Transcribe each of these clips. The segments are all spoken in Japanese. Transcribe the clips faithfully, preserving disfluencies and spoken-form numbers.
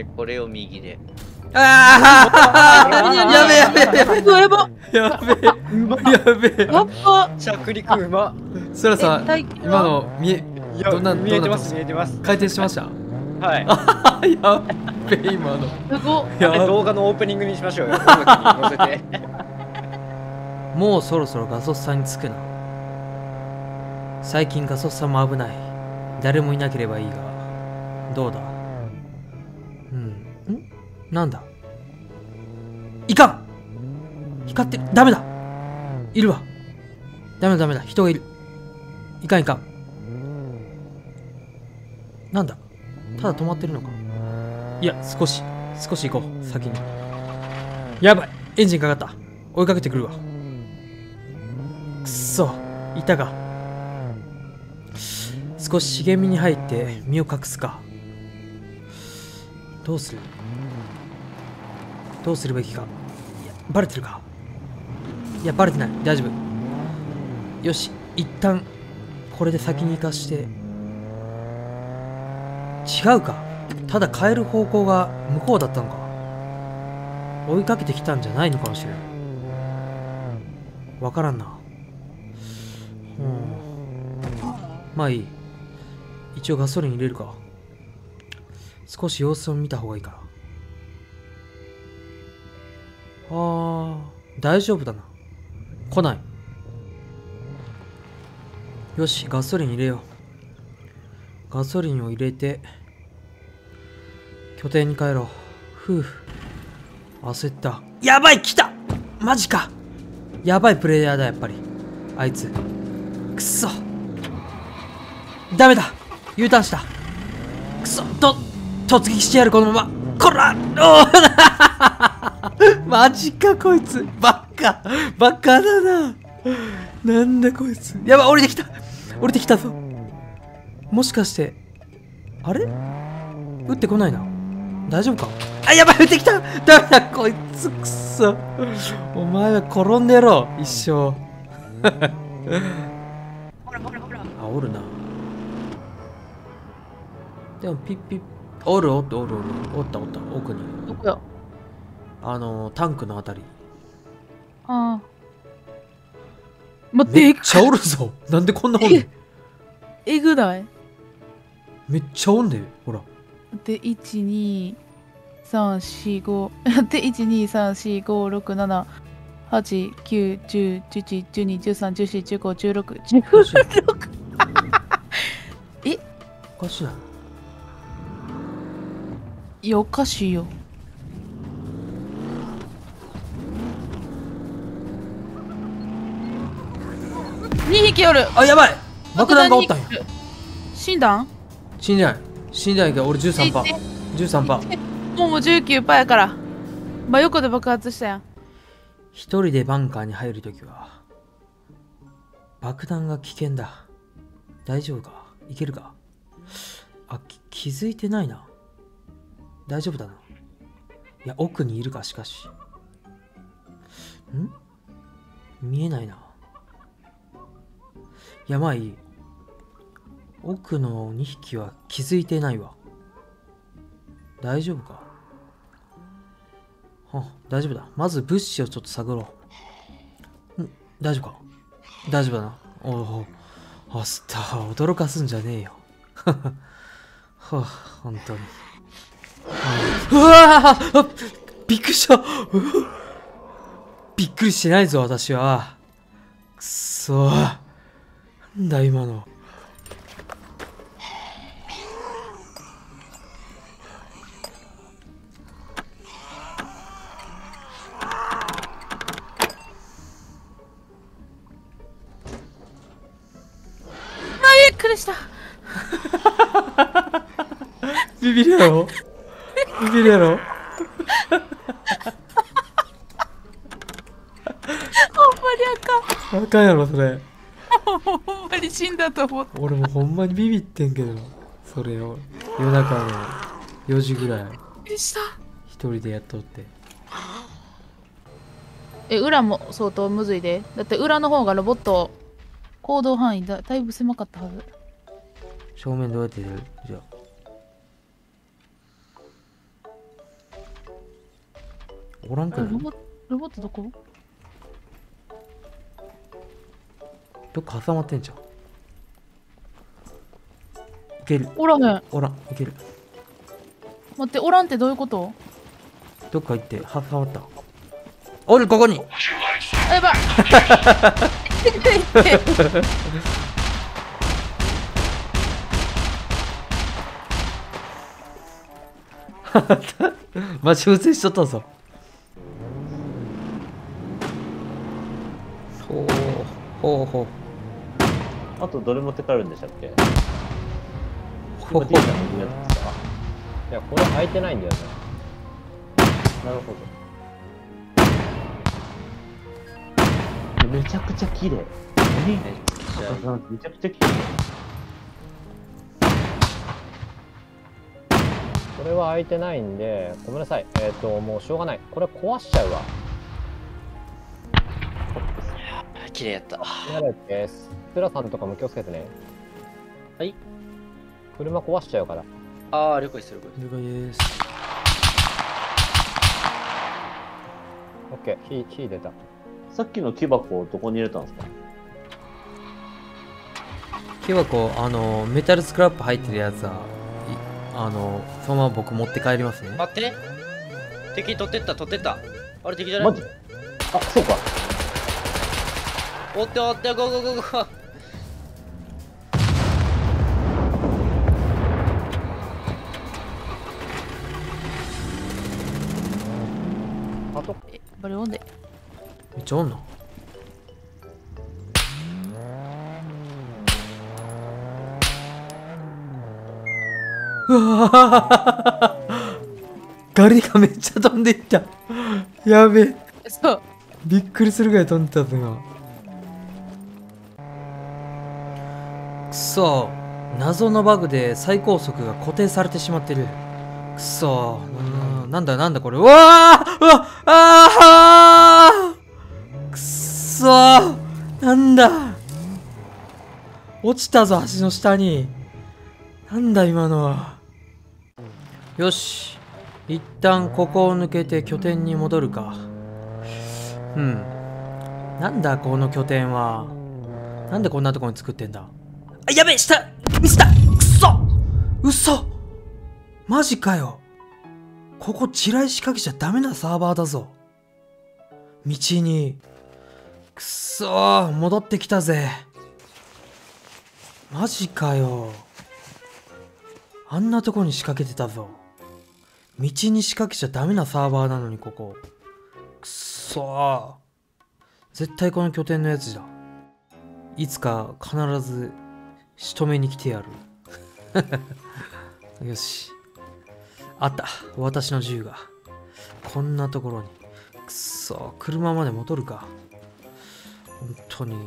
で、これを右で。 ああやべやべやべやべやばやべやべやっぱ着陸うま。 そらさんえ今の見えいやどんな見えてますどんな見えてます。 回転しましたはい。 やべ今のすごっ。 やあれ動画のオープニングにしましょうよ。音楽に乗せて。 もうそろそろガソスさんに着くな。最近ガソスさんも危ない。誰もいなければいいがどうだ。うんんなんだいかん光ってるダメだいるわダメだダメだ人がいるいかんいかんなんだただ止まってるのかいや少し少し行こう先にやばいエンジンかかった追いかけてくるわくっそいたか少し茂みに入って身を隠すかどうするどうするべきかいやバレてるかいやバレてない大丈夫よし一旦これで先に行かして違うかただ帰る方向が向こうだったのか追いかけてきたんじゃないのかもしれないわからんなうんまあいい一応ガソリン入れるか少し様子を見た方がいいからあー大丈夫だな来ないよしガソリン入れようガソリンを入れて拠点に帰ろうふう焦ったやばい来たマジかやばいプレイヤーだやっぱりあいつくっそダメだ U ターンしたくそと突撃してやるこのままこらおマジかこいつバカバカだななんだこいつやばい降りてきた降りてきたぞもしかしてあれ撃ってこないな大丈夫かあやばい撃ってきたダメだこいつくそお前は転んでろ一生ほらほらほら。 あおるなでもピッピッおるおったおるおるおったおった奥にどこや。 あのタンクのあたりああ。待って、 めっちゃおるぞなんでこんなおんねんえぐない。 めっちゃおんでほらで、いち、に、さん、し、ご。やって、いち、に、さん、し、ご、ろく、なな、はち、きゅう、じゅう、じゅういち、じゅうに、じゅうさん、じゅうよん、じゅうご、じゅうろく、じゅうろく。えおかしいないや、おかしいよ。にひきおる。 あやばい爆弾がおったんや死んだん死んでない死んでないけど俺 じゅうさんパーセント じゅうさんパーセントもうもう じゅうきゅうパーセント やから。真横で爆発したやん。 一人でバンカーに入るときは爆弾が危険だ大丈夫かいけるかあき気づいてないな大丈夫だないや奥にいるかしかしん見えないないやまあいい奥のにひきは気づいてないわ大丈夫かあ大丈夫だまず物資をちょっと探ろうん大丈夫か大丈夫だなおおあすった驚かすんじゃねえよはあ本当にうわあびっくりしたびっくりしてないぞ私はくっそなんだ今のびっくりした。 ビビるやろビビるやろほんまにあかん。 あかんやろそれほんまに死んだと思った。 俺もほんまにビビってんけどそれを夜中のよじぐらいびっくりした。 一人でやっとってえ、裏も相当むずいで。だって裏の方がロボット行動範囲だだいぶ狭かったはず。 正面どうやって出るじゃあおらんくない？ ロボロボットどこ？ どっか挟まってんじゃん。いける。 おらへん。 おらん、いける。 待って、おらんってどういうこと？ どっか行って挟まった。おる、ここに。 あ、やばい。 待ち伏せしとったぞ。ほうほうほうあとどれ持って帰るんでしたっけ？ ほうほう。 今 D さんのやつですか？いや、これ開いてないんだよね。なるほど。めちゃくちゃ綺麗。えめっちゃ赤さんめちゃくちゃ綺麗。これは開いてないんで、ごめんなさい。えっ、ー、と、もうしょうがない。これ壊しちゃうわ。 綺麗やった。 やばいです。スラさんとかも気をつけてね。 はい。 車壊しちゃうから。 ああ、了解です、了解です。 了解です。 オッケー、火、火出た。さっきの木箱をどこに入れたんですか？ 木箱、あの、メタルスクラップ入ってるやつは、いあの、そのまま僕持って帰りますね。 待って。敵取ってった、取ってった。あれ敵じゃない？ マジ？あ、そうか。 追って追って、ゴーゴーゴーゴー。 あと、 え、これ読んで。 めっちゃおんな。うわガリがめっちゃ飛んでいった。やべえ。 そう。 びっくりするぐらい飛んでたぞ今。くそ、謎のバグで最高速が固定されてしまってる。くそ、うん、なんだなんだこれ。うわーうわあーくそー、なんだ、落ちたぞ橋の下に。なんだ今のは。よし、一旦ここを抜けて拠点に戻るか。うん、なんだこの拠点は。なんでこんなとこに作ってんだ。あ、やべえ、下ミスった。くそ、嘘、マジかよ。ここ地雷仕掛けちゃダメなサーバーだぞ。道に。くそー、戻ってきたぜ。マジかよ。あんなとこに仕掛けてたぞ。道に仕掛けちゃダメなサーバーなのにここ。くそー、絶対この拠点のやつだ。いつか必ず仕留めに来てやる。よし、あった、私の銃が。こんなところに。くそ、車まで戻るか。本当に。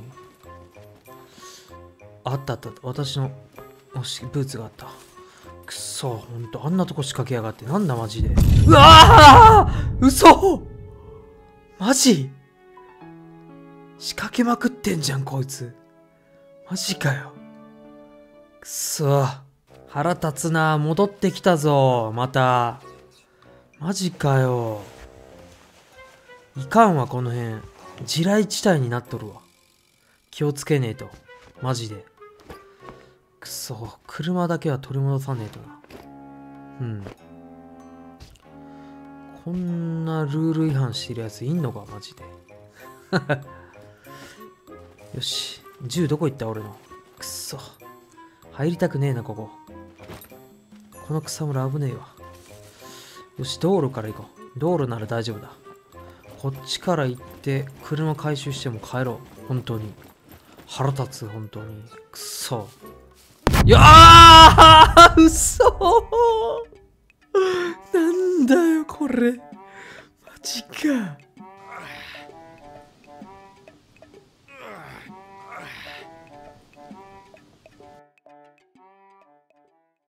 あったあった、私のブーツがあった。くそ、ほんとあんなとこ仕掛けやがって。なんだマジで。うわー、嘘、マジ仕掛けまくってんじゃんこいつ。マジかよ。くそ、腹立つな。戻ってきたぞまた。マジかよ。いかんわこの辺。地雷地帯になっとるわ。気をつけねえとマジで。くそ、車だけは取り戻さねえとな。うん、こんなルール違反してるやついんのかマジで。よし、銃どこ行った俺の。くそ、入りたくねえなここ。この草むら危ねえわ。よし、道路から行こう。道路なら大丈夫だ。こっちから行って車回収しても帰ろう。本当に腹立つ、本当に。くそ、いやあー、嘘なんだよこれ、マジか。